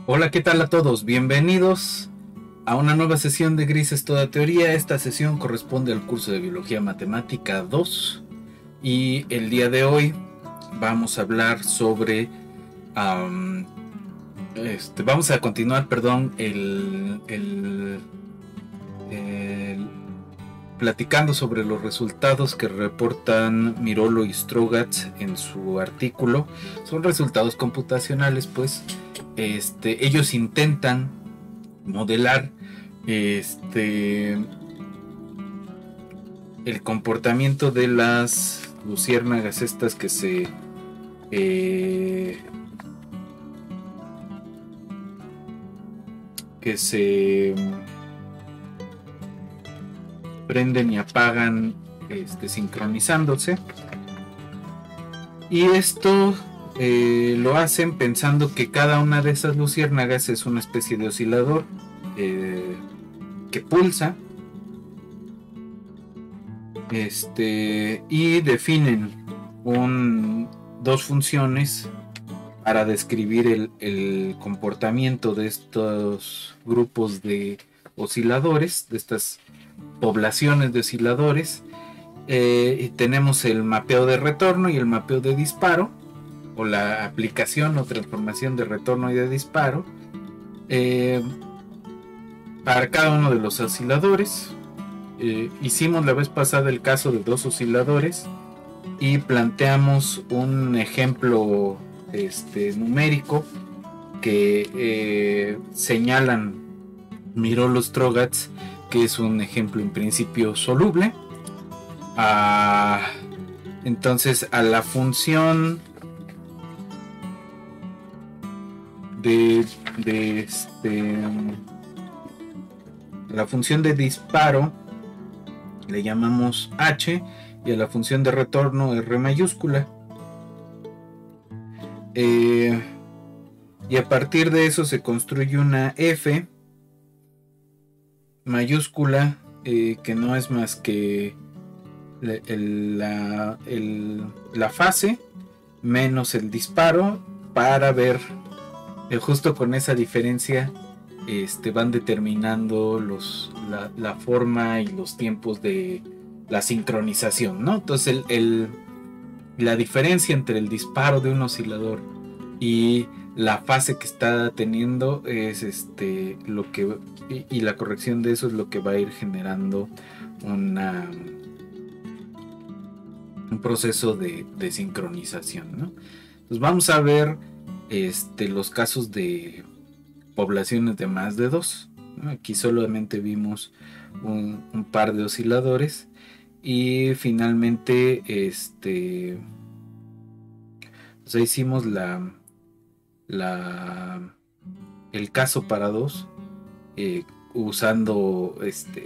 Hola, ¿qué tal a todos? Bienvenidos a una nueva sesión de Grises Toda Teoría. Esta sesión corresponde al curso de Biología Matemática 2 y el día de hoy vamos a hablar sobre... am, vamos a continuar, perdón, el- platicando sobre los resultados que reportan Mirolo y Strogatz en su artículo. Son resultados computacionales, pues. Ellos intentan modelar este el comportamiento de las luciérnagas estas eh, que se prenden y apagan sincronizándose, y esto lo hacen pensando que cada una de esas luciérnagas es una especie de oscilador que pulsa, y definen dos funciones para describir el comportamiento de estos grupos de osciladores, de estas poblaciones de osciladores. Y tenemos el mapeo de retorno y el mapeo de disparo, o la aplicación o transformación de retorno y de disparo para cada uno de los osciladores. Hicimos la vez pasada el caso de dos osciladores y planteamos un ejemplo numérico que señalan Mirolo Strogatz, que es un ejemplo en principio soluble. Entonces a la función de la función de disparo le llamamos H, y a la función de retorno R mayúscula. Y a partir de eso se construye una F mayúscula, que no es más que la fase menos el disparo, para ver justo con esa diferencia van determinando la forma y los tiempos de la sincronización, ¿no? Entonces la diferencia entre el disparo de un oscilador y la fase que está teniendo es lo que, y la corrección de eso es lo que va a ir generando un proceso de sincronización, ¿no? Pues vamos a ver los casos de poblaciones de más de dos, ¿no? Aquí solamente vimos un par de osciladores, y finalmente pues hicimos la el caso para dos, usando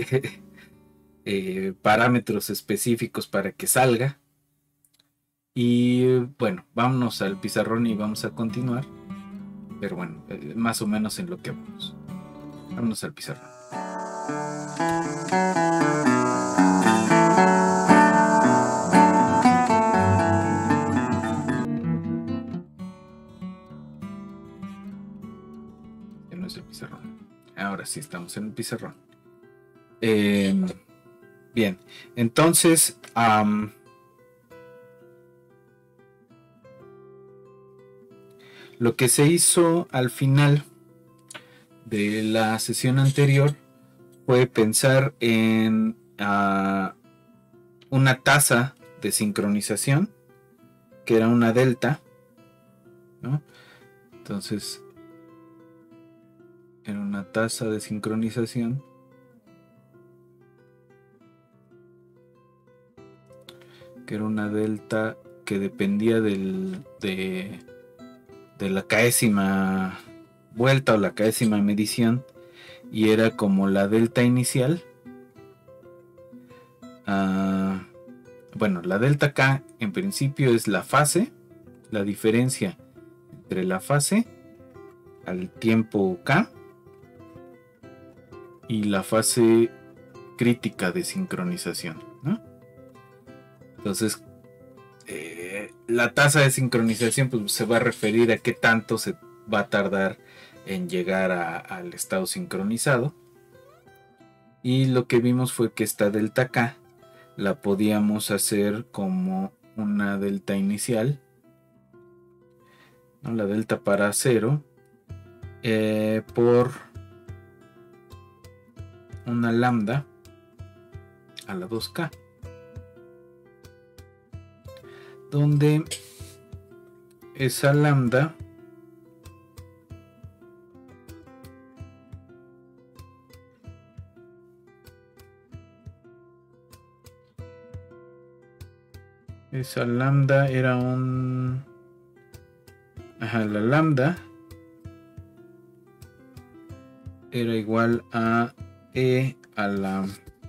parámetros específicos para que salga. Y bueno, vámonos al pizarrón y vamos a continuar. Pero bueno, más o menos en lo que vamos. Vámonos al pizarrón. Ya no es el pizarrón. Ahora sí estamos en el pizarrón. Bien, entonces lo que se hizo al final de la sesión anterior fue pensar en una tasa de sincronización, que era una delta, ¿no? Entonces era una tasa de sincronización que era una delta que dependía de la késima vuelta o la késima medición, y era como la delta inicial. Bueno, la delta K en principio es la fase, la diferencia entre la fase al tiempo K y la fase crítica de sincronización, ¿no? Entonces la tasa de sincronización pues se va a referir a qué tanto se va a tardar en llegar al estado sincronizado. Y lo que vimos fue que esta delta K la podíamos hacer como una delta inicial, ¿no? La delta para 0 por una lambda a la 2K, donde esa lambda era un... Ajá, la lambda era igual a E a la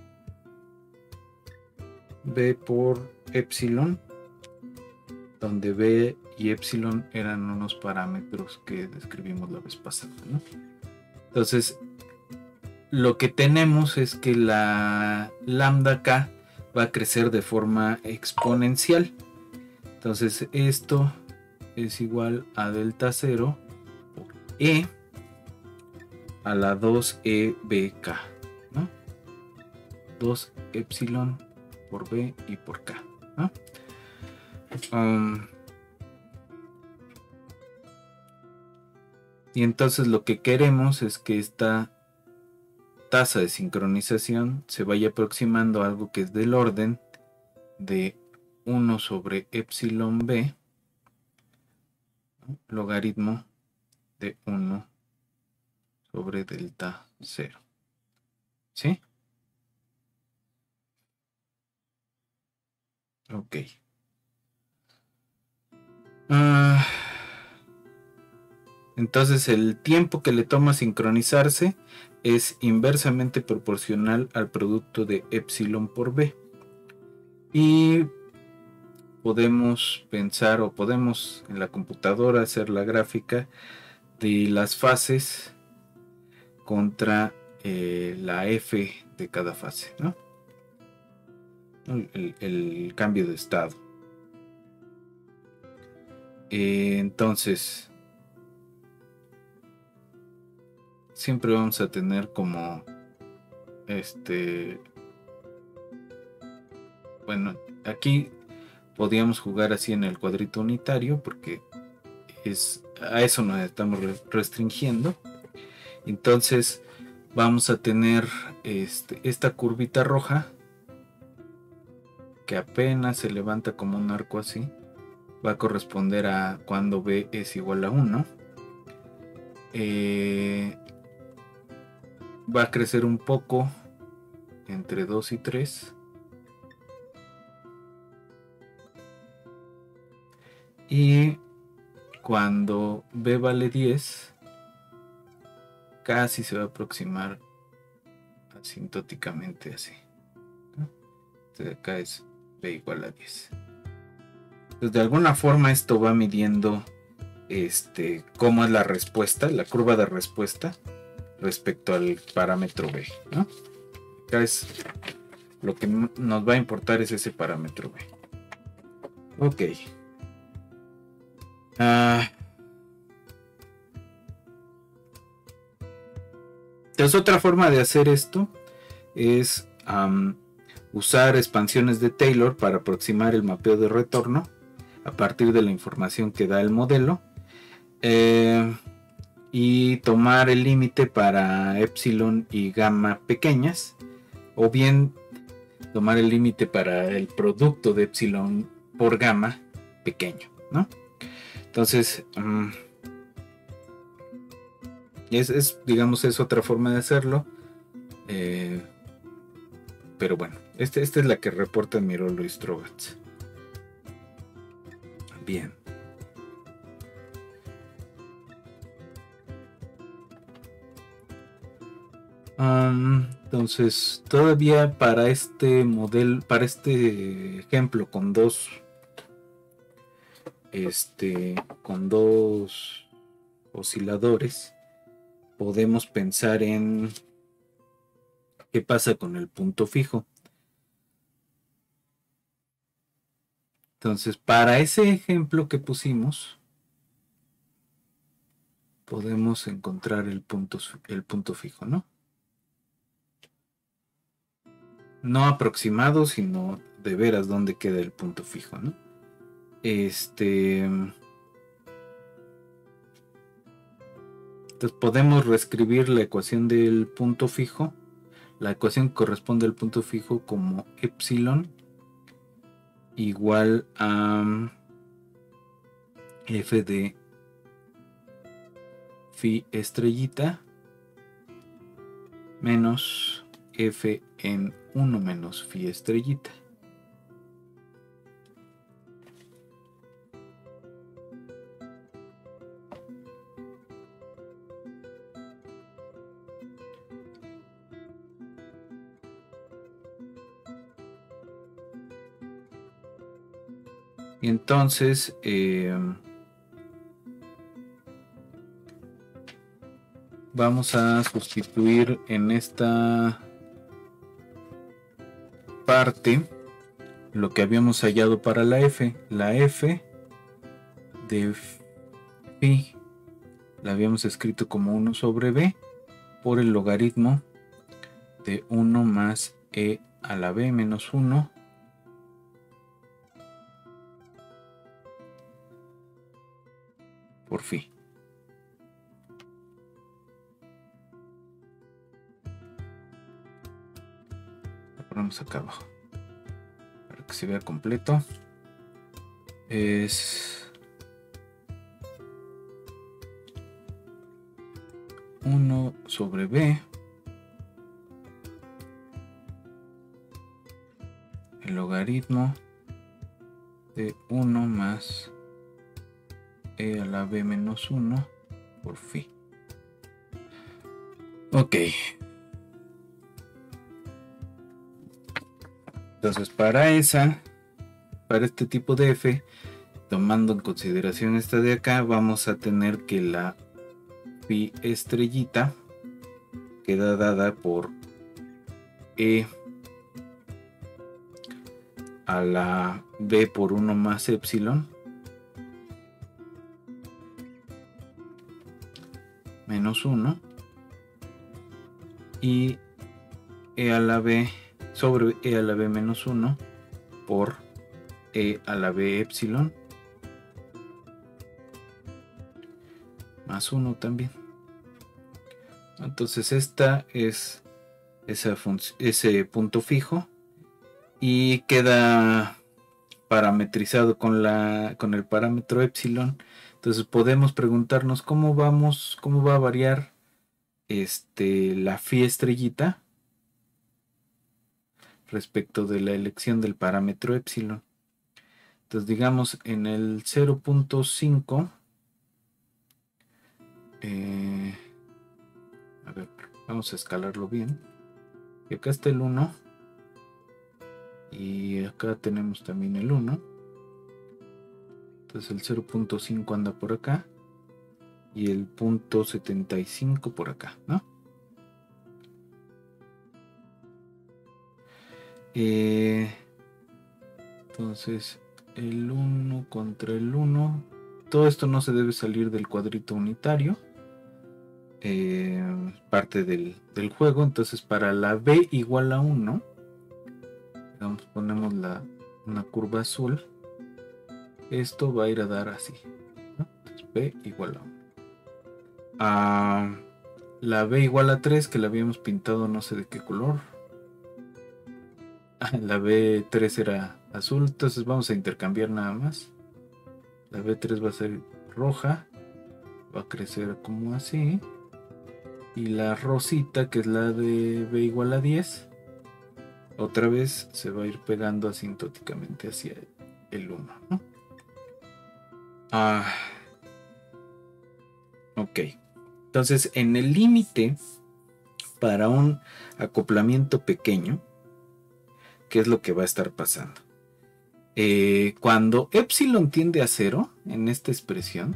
B por epsilon, donde B y epsilon eran unos parámetros que describimos la vez pasada, ¿no? Entonces, lo que tenemos es que la lambda K va a crecer de forma exponencial. Entonces, esto es igual a delta 0 por E a la 2EBK, ¿no? 2 epsilon por B y por K, ¿no? Y entonces lo que queremos es que esta tasa de sincronización se vaya aproximando a algo que es del orden de 1 sobre epsilon B, logaritmo de 1 sobre delta 0. ¿Sí? Ok. Entonces el tiempo que le toma sincronizarse es inversamente proporcional al producto de epsilon por B. Y podemos pensar o podemos en la computadora hacer la gráfica de las fases contra la F de cada fase, ¿no? El cambio de estado. Entonces, siempre vamos a tener como bueno, aquí podríamos jugar así en el cuadrito unitario porque a eso nos estamos restringiendo. Entonces vamos a tener esta curvita roja que apenas se levanta como un arco así, va a corresponder a cuando B es igual a 1. Va a crecer un poco entre 2 y 3. Y cuando B vale 10, casi se va a aproximar asintóticamente así, ¿no? Entonces acá es B igual a 10. Entonces de alguna forma esto va midiendo cómo es la respuesta, la curva de respuesta respecto al parámetro B, ¿no? Acá es lo que nos va a importar es ese parámetro B. Ok. Entonces otra forma de hacer esto es usar expansiones de Taylor para aproximar el mapeo de retorno a partir de la información que da el modelo, y tomar el límite para epsilon y gamma pequeñas, o bien tomar el límite para el producto de epsilon por gamma pequeño, ¿no? Entonces digamos, es otra forma de hacerlo, pero bueno, esta es la que reporta Mirolo y Strogatz. Bien. Entonces, todavía para este modelo, para este ejemplo con dos osciladores, podemos pensar en qué pasa con el punto fijo. Entonces, para ese ejemplo que pusimos, podemos encontrar el punto fijo, ¿no? No aproximado, sino de veras dónde queda el punto fijo, ¿no? Entonces podemos reescribir la ecuación del punto fijo, la ecuación que corresponde al punto fijo, como epsilon igual a f de phi estrellita menos f en 1 menos phi estrellita. Y entonces vamos a sustituir en esta parte lo que habíamos hallado para la f. La f de phi la habíamos escrito como 1 sobre b por el logaritmo de 1 más e a la b menos 1 por phi. Lo ponemos acá abajo para que se vea completo. Es 1 sobre b el logaritmo de 1 más e a la b menos 1 por phi. Ok. Entonces para este tipo de f, tomando en consideración esta de acá, vamos a tener que la phi estrellita queda dada por e a la b por 1 más epsilon menos 1 y e a la b sobre e a la b menos 1 por e a la b epsilon más 1 también. Entonces esta es ese punto fijo y queda parametrizado con el parámetro epsilon. Entonces podemos preguntarnos cómo va a variar la phi estrellita respecto de la elección del parámetro epsilon. Entonces digamos en el 0.5 a ver, vamos a escalarlo bien. Y acá está el 1 y acá tenemos también el 1. Entonces el 0.5 anda por acá y el 0.75 por acá, ¿no? Entonces el 1 contra el 1, todo esto no se debe salir del cuadrito unitario, parte del juego. Entonces para la b igual a 1, digamos, ponemos una curva azul, esto va a ir a dar así, ¿no? Entonces b igual a 1. La b igual a 3, que la habíamos pintado no sé de qué color. La B3 era azul, entonces vamos a intercambiar nada más. La B3 va a ser roja, va a crecer como así. Y la rosita, que es la de B igual a 10, otra vez se va a ir pegando asintóticamente hacia el 1, ¿no? Ok. Entonces, en el límite para un acoplamiento pequeño, ¿qué es lo que va a estar pasando? Cuando epsilon tiende a 0 en esta expresión,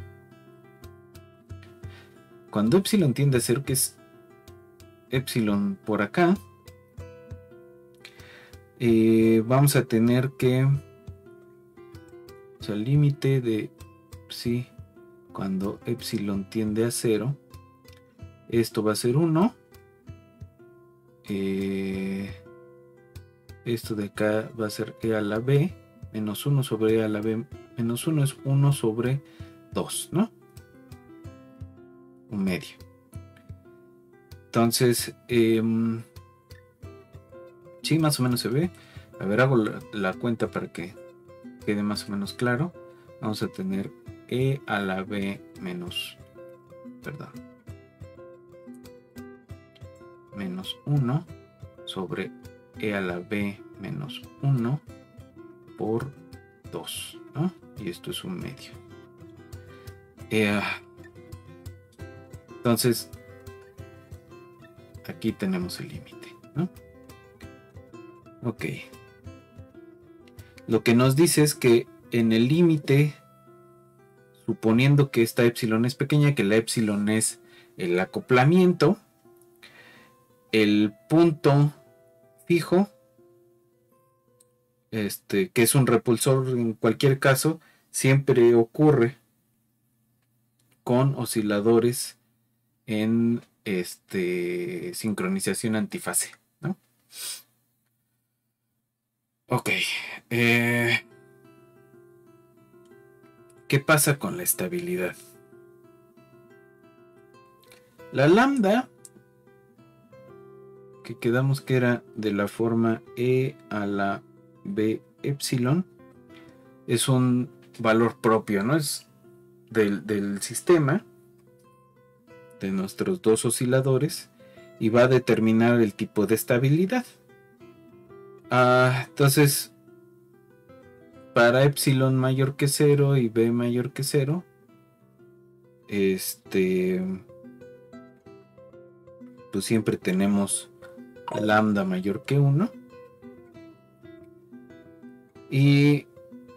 cuando epsilon tiende a 0, que es epsilon por acá, vamos a tener que, o sea, el límite de psi cuando epsilon tiende a 0, esto va a ser 1. Esto de acá va a ser e a la b menos 1 sobre e a la b menos 1 es 1 sobre 2, ¿no? Un medio. Entonces, sí, más o menos se ve. A ver, hago la cuenta para que quede más o menos claro. Vamos a tener e a la b menos, menos 1 sobre e a la b menos 1 por 2, ¿no? Y esto es un medio. Entonces, aquí tenemos el límite, ¿no? Ok. Lo que nos dice es que en el límite, suponiendo que esta epsilon es pequeña, que la epsilon es el acoplamiento, el punto fijo, que es un repulsor en cualquier caso, siempre ocurre con osciladores en sincronización antifase, ¿no? Ok. ¿Qué pasa con la estabilidad? La lambda, que quedamos que era de la forma e a la b epsilon, es un valor propio, ¿no? Es del sistema, de nuestros dos osciladores, y va a determinar el tipo de estabilidad. Entonces, para epsilon mayor que 0 y b mayor que 0, pues siempre tenemos lambda mayor que 1 y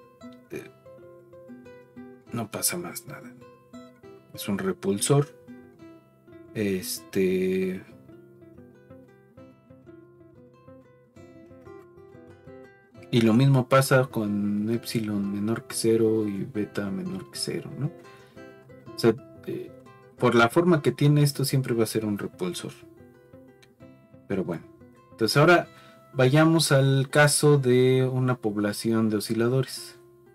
no pasa más nada. Es un repulsor. Y lo mismo pasa con epsilon menor que 0 y beta menor que 0, ¿no? O sea, por la forma que tiene esto siempre va a ser un repulsor. Pero bueno, entonces ahora vayamos al caso de una población de osciladores.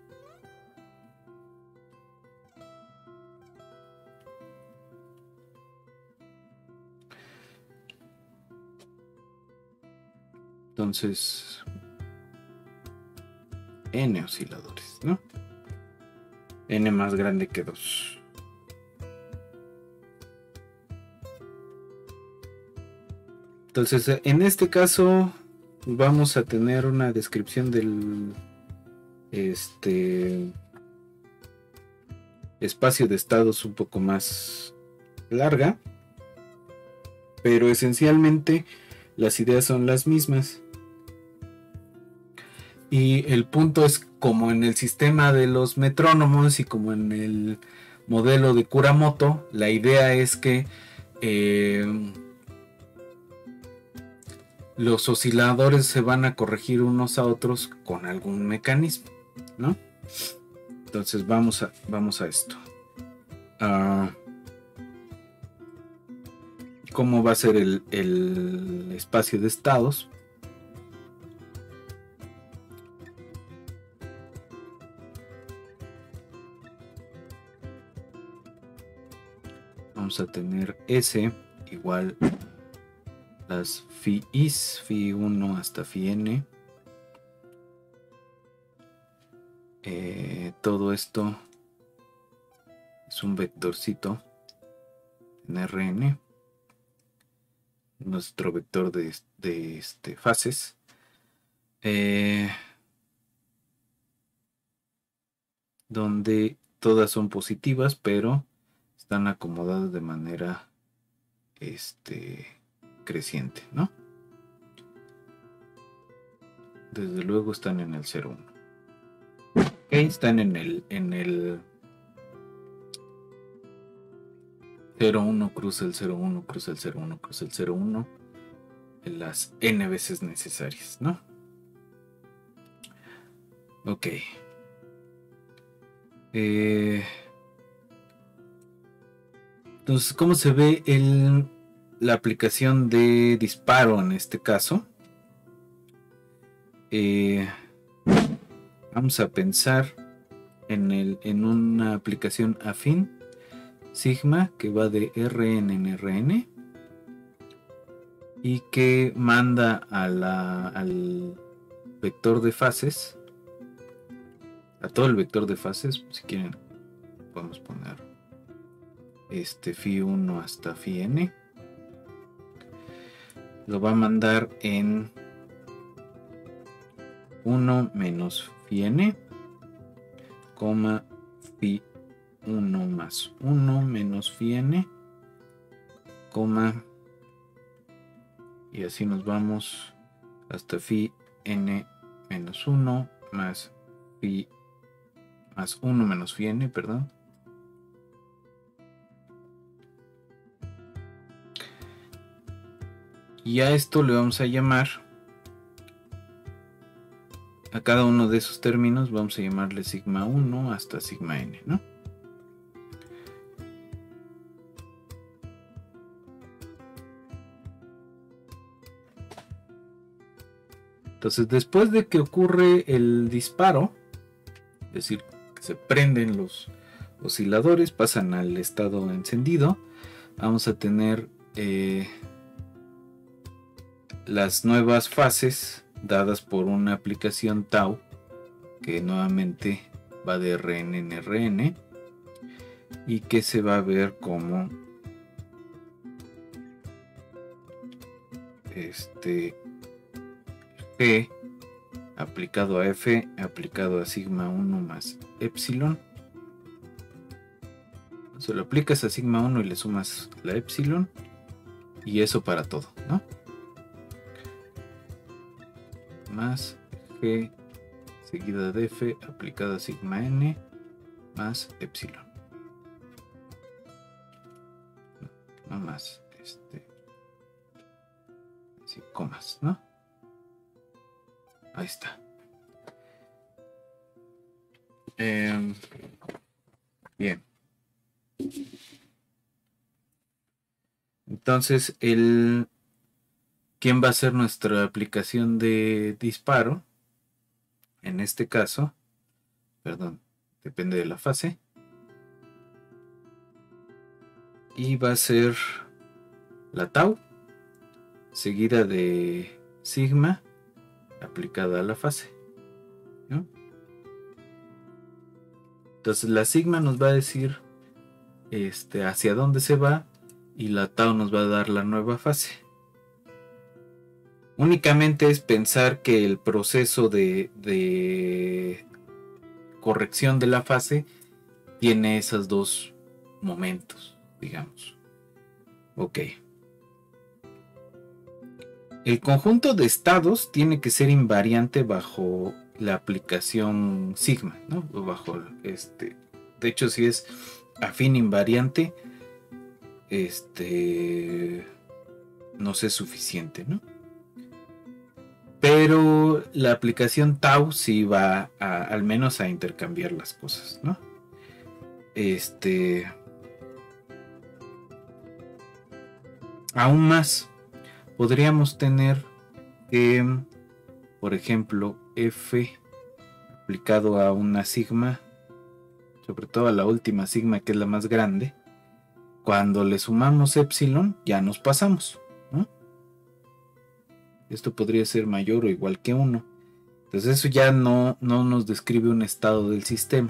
Entonces, n osciladores, ¿no? N más grande que 2. Entonces, en este caso vamos a tener una descripción del espacio de estados un poco más larga, pero esencialmente las ideas son las mismas. Y el punto es, como en el sistema de los metrónomos y como en el modelo de Kuramoto, la idea es que los osciladores se van a corregir unos a otros con algún mecanismo, ¿no? Entonces vamos a esto. ¿Cómo va a ser el espacio de estados? Vamos a tener S igual las phi is, phi 1 hasta phi n. Todo esto es un vectorcito en Rn, nuestro vector de fases. Donde todas son positivas, pero están acomodadas de manera creciente, ¿no? Desde luego están en el 0,1. Están en el 0,1 cruza el 0,1 cruza el 0,1 cruza el 0,1 en las n veces necesarias, ¿no? Ok. Entonces, ¿cómo se ve la aplicación de disparo en este caso? Vamos a pensar en una aplicación afín sigma que va de RN en RN y que manda al vector de fases, a todo el vector de fases. Si quieren podemos poner phi1 hasta phi n. Lo va a mandar en 1 menos phi n, phi 1 más 1 menos phi n, y así nos vamos hasta phi n menos 1 más phi más 1 menos phi n, perdón. Y a esto le vamos a llamar, a cada uno de esos términos vamos a llamarle sigma 1 hasta sigma n, ¿no? Entonces, después de que ocurre el disparo, es decir, que se prenden los osciladores, pasan al estado encendido, vamos a tener las nuevas fases dadas por una aplicación tau que nuevamente va de RN en RN y que se va a ver como G aplicado a F aplicado a sigma 1 más epsilon. Se lo aplicas a sigma 1 y le sumas la epsilon, y eso para todo, ¿no? Más G seguida de F aplicada a sigma n más epsilon. No más así, comas, ¿no? Ahí está. Bien. Entonces, ¿quién va a ser nuestra aplicación de disparo? En este caso, perdón, depende de la fase. Y va a ser la tau, seguida de sigma, aplicada a la fase, ¿no? Entonces la sigma nos va a decir hacia dónde se va, y la tau nos va a dar la nueva fase. Únicamente es pensar que el proceso de corrección de la fase tiene esos dos momentos, digamos. Ok. El conjunto de estados tiene que ser invariante bajo la aplicación sigma, ¿no? Bajo de hecho, si es afín invariante, no es suficiente, ¿no? Pero la aplicación tau sí va al menos a intercambiar las cosas, ¿no? Aún más, podríamos tener que, por ejemplo, F aplicado a una sigma, sobre todo a la última sigma, que es la más grande, cuando le sumamos epsilon ya nos pasamos, ¿no? Esto podría ser mayor o igual que 1. Entonces eso ya no nos describe un estado del sistema.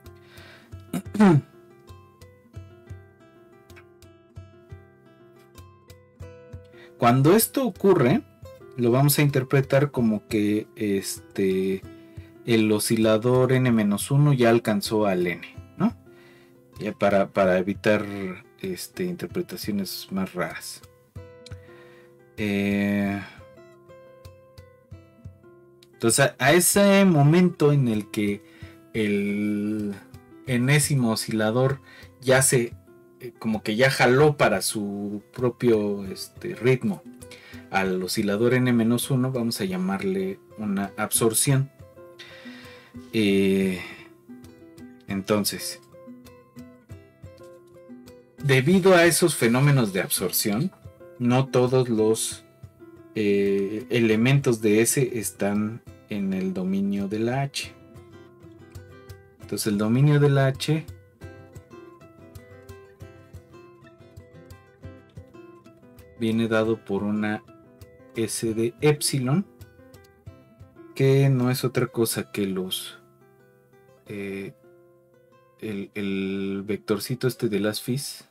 Cuando esto ocurre, lo vamos a interpretar como que el oscilador n-1 ya alcanzó al n, ¿no? Ya para evitar interpretaciones más raras. Entonces a ese momento en el que el enésimo oscilador ya como que ya jaló para su propio ritmo al oscilador n-1, vamos a llamarle una absorción. Entonces, debido a esos fenómenos de absorción, no todos los elementos de S están en el dominio de la H. Entonces el dominio de la H viene dado por una S de epsilon, que no es otra cosa que los el vectorcito este de las Fis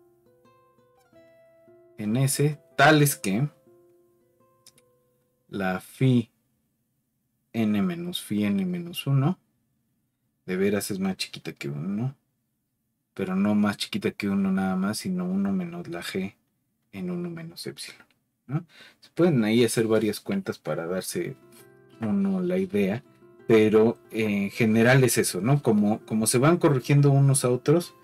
en S, tales que la Phi n menos Phi n menos 1 de veras es más chiquita que 1, pero no más chiquita que 1 nada más, sino 1 menos la G en 1 menos epsilon, ¿no? Se pueden ahí hacer varias cuentas para darse uno la idea, pero en general es eso, ¿no? Como se van corrigiendo unos a otros,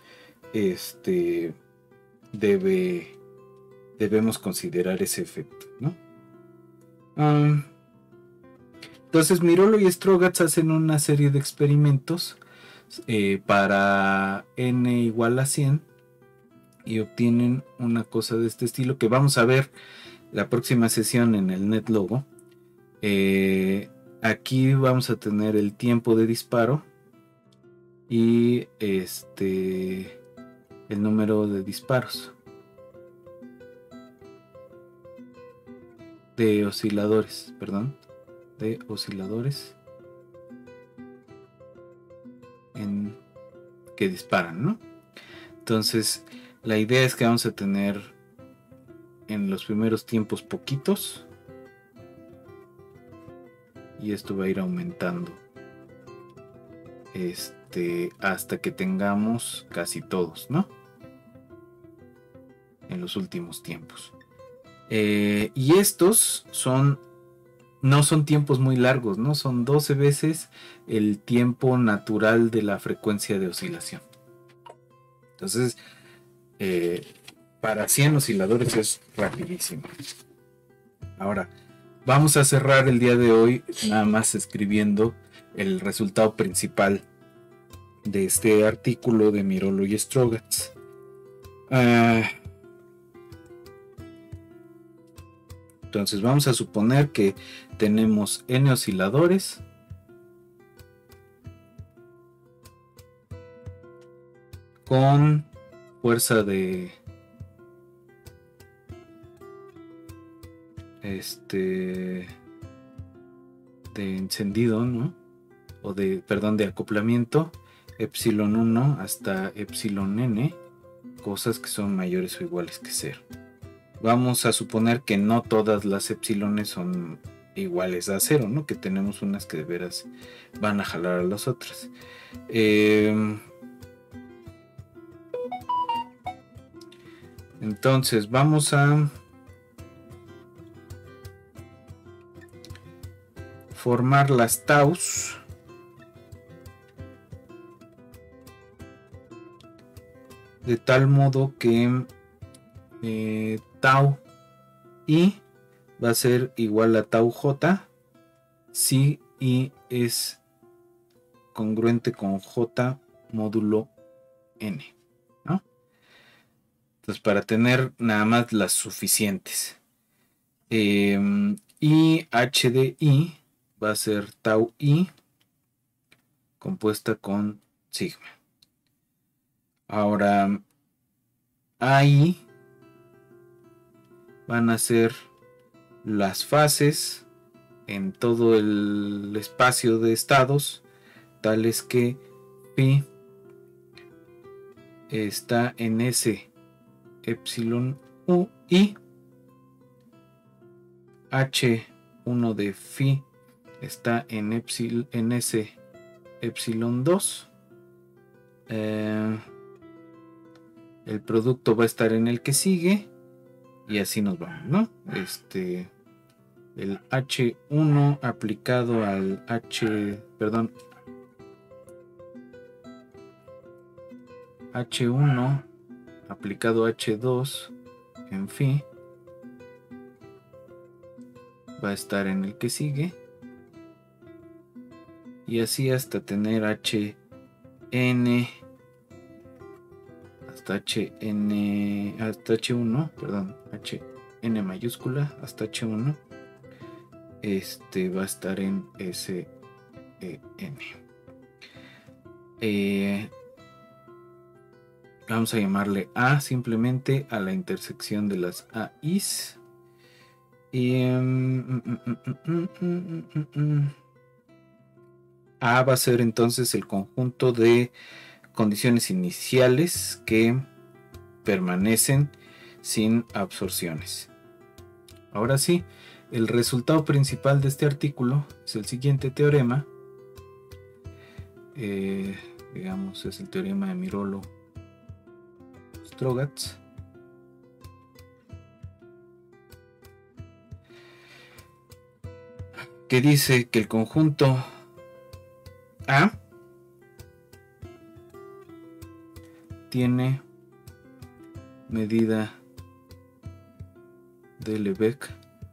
debemos considerar ese efecto, ¿no? Entonces Mirolo y Strogatz hacen una serie de experimentos para n igual a 100 y obtienen una cosa de este estilo que vamos a ver la próxima sesión en el NetLogo. Aquí vamos a tener el tiempo de disparo y el número de disparos de osciladores, que disparan, ¿no? Entonces la idea es que vamos a tener en los primeros tiempos poquitos y esto va a ir aumentando hasta que tengamos casi todos, ¿no? En los últimos tiempos. Y estos no son tiempos muy largos, ¿no? Son 12 veces el tiempo natural de la frecuencia de oscilación. Entonces, para 100 osciladores es rapidísimo. Ahora, vamos a cerrar el día de hoy nada más escribiendo el resultado principal de este artículo de Mirolo y Strogatz. Entonces vamos a suponer que tenemos n osciladores con fuerza de encendido, ¿no? O de acoplamiento epsilon 1 hasta epsilon n, cosas que son mayores o iguales que 0. Vamos a suponer que no todas las epsilones son iguales a 0, ¿no? Que tenemos unas que de veras van a jalar a las otras. Entonces vamos a formar las taus de tal modo que tau i va a ser igual a tau j si i es congruente con j módulo n, ¿no? Entonces para tener nada más las suficientes, y h de i va a ser tau i compuesta con sigma. Ahora ahí van a ser las fases en todo el espacio de estados, tales que phi está en S epsilon u y H1 de phi está en S epsilon 2. El producto va a estar en el que sigue y así nos vamos, ¿no? El H1 aplicado al H1 aplicado a H2 en phi va a estar en el que sigue y así hasta tener Hn hasta hasta H1, perdón, HN mayúscula hasta H1, va a estar en SEN. Vamos a llamarle A simplemente a la intersección de las AIs. Y A va a ser entonces el conjunto de condiciones iniciales que permanecen sin absorciones. Ahora sí, el resultado principal de este artículo es el siguiente teorema. Digamos, es el teorema de Mirolo-Strogatz. Que dice que el conjunto A tiene medida de Lebesgue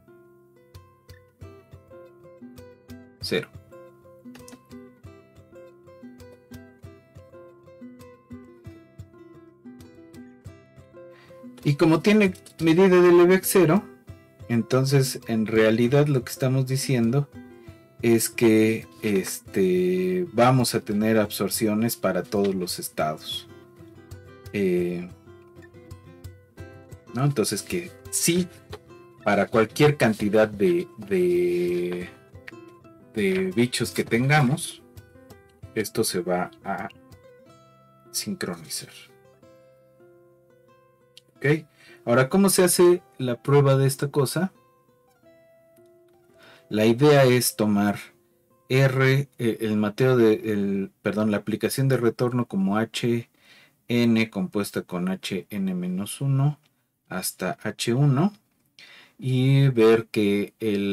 0. Y como tiene medida de Lebesgue 0, entonces en realidad lo que estamos diciendo es que vamos a tener absorciones para todos los estados. ¿No? Entonces que sí, para cualquier cantidad de bichos que tengamos, esto se va a sincronizar. ¿Ok? Ahora, ¿cómo se hace la prueba de esta cosa? La idea es tomar la aplicación de retorno como HN compuesta con HN-1 hasta H1 y ver que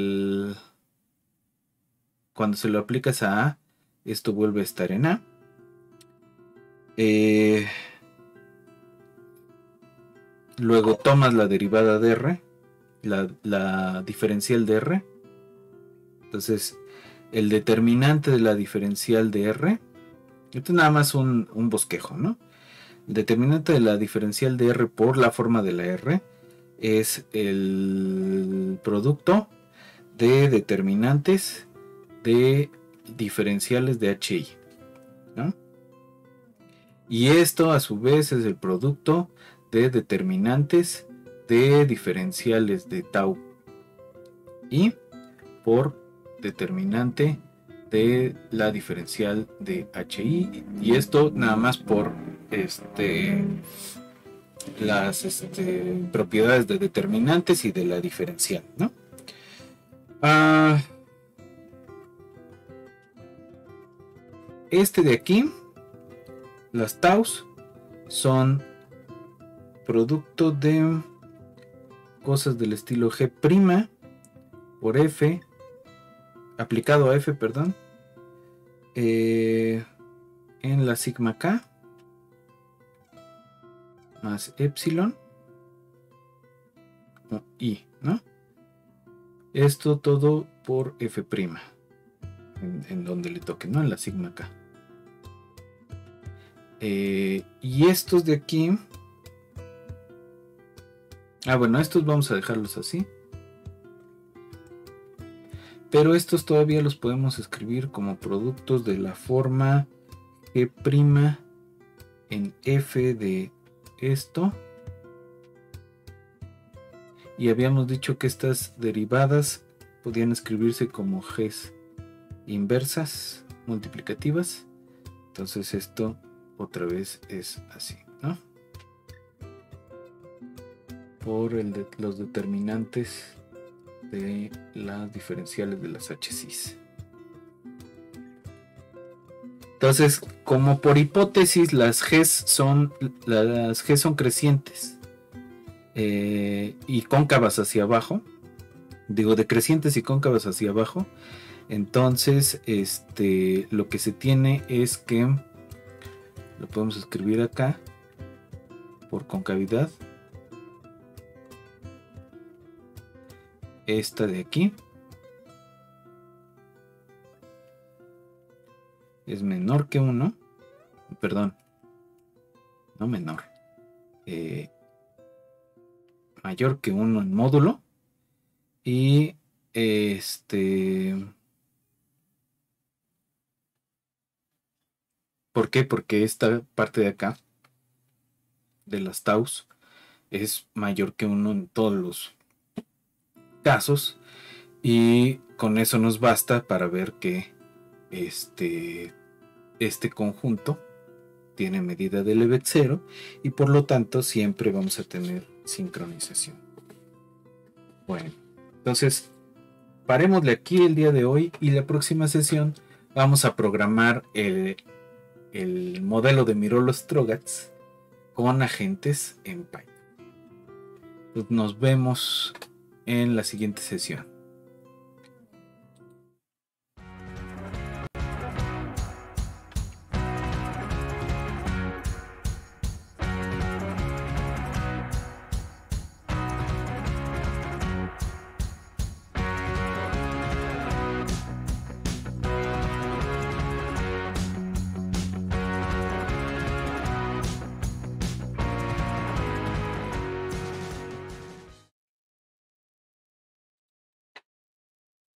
cuando se lo aplicas a A, esto vuelve a estar en A. Luego tomas la derivada de R, la diferencial de R. Entonces, el determinante de la diferencial de R, esto es nada más un bosquejo, ¿no? El determinante de la diferencial de R por la forma de la R es el producto de determinantes de diferenciales de HI, ¿no? Y esto a su vez es el producto de determinantes de diferenciales de tau I por determinante de la diferencial de HI, y esto nada más por las propiedades de determinantes y de la diferencial, ¿no? De aquí, las taus son producto de cosas del estilo G' por F aplicado a F, perdón, en la sigma K más epsilon I, ¿no? Esto todo por F' en donde le toque, ¿no? En la sigma K. Y estos de aquí, bueno, estos vamos a dejarlos así, pero estos todavía los podemos escribir como productos de la forma G' en F de esto, y habíamos dicho que estas derivadas podían escribirse como G's inversas multiplicativas. Entonces esto otra vez es así, ¿no? Por los determinantes de las diferenciales de las HCs. Entonces, como por hipótesis las G's son crecientes y cóncavas hacia abajo, digo decrecientes y cóncavas hacia abajo, entonces lo que se tiene es que lo podemos escribir acá por concavidad. Esta de aquí es menor que 1, perdón, no menor, mayor que 1 en módulo. Y ¿por qué? Porque esta parte de acá, de las taus, es mayor que 1 en todos los casos. Y con eso nos basta para ver que este conjunto tiene medida de Lebesgue 0 y por lo tanto siempre vamos a tener sincronización. Bueno, entonces parémosle aquí el día de hoy y la próxima sesión vamos a programar el modelo de Miró-Strogatz con agentes en Python. Pues nos vemos en la siguiente sesión.